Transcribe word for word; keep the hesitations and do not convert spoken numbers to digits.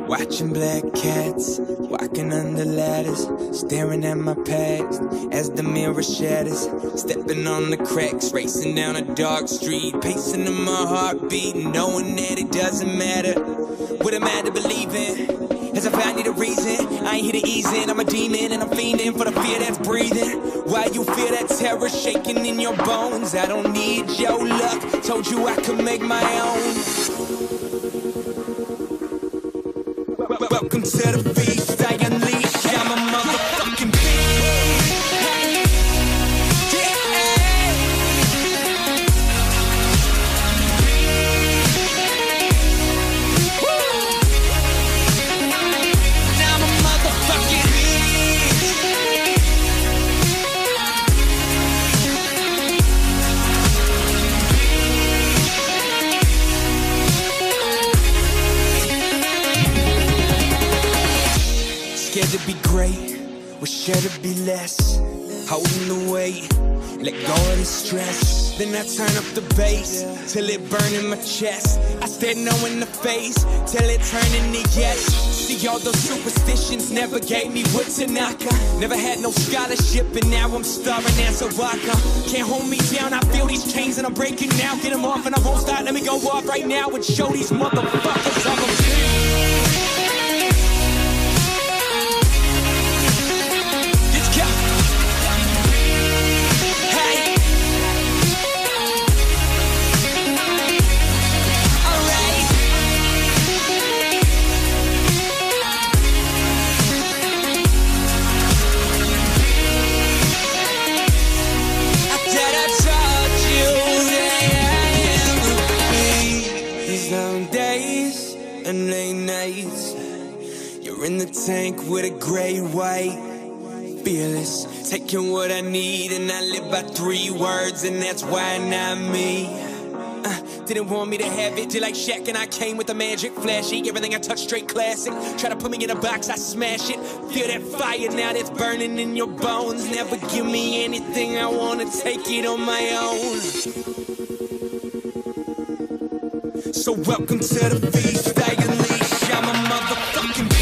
Watching black cats, walking under ladders, staring at my past as the mirror shatters. Stepping on the cracks, racing down a dark street, pacing to my heartbeat, knowing that it doesn't matter what am I to believe in. As I found need a reason, I ain't here to ease in. I'm a demon and I'm fiending for the fear that's breathing. Why you feel that terror shaking in your bones? I don't need your luck, told you I could make my own. Welcome to the feast, I unleash, I'm a motherfucking beast. I'm a motherfucking Scared to be great, was sure to be less. Holding the weight, let go of the stress. Then I turn up the bass, till it burn in my chest. I stare no in the face, till it turn into yes. See, all those superstitions never gave me wood to knock on. Never had no scholarship, and now I'm starving as a rocker. Can't hold me down, I feel these chains and I'm breaking now. Get them off and I won't stop, let me go off right now and show these motherfuckers I'm a king. Days and late nights, you're in the tank with a gray white, fearless, taking what I need, and I live by three words, and that's why not me. Uh, didn't want me to have it, till like Shaq, and I came with the magic, flashy, everything I touch straight classic. Try to put me in a box, I smash it. Feel that fire now that's burning in your bones. Never give me anything, I wanna take it on my own. So welcome to the feast, I unleash, I'm a motherfucking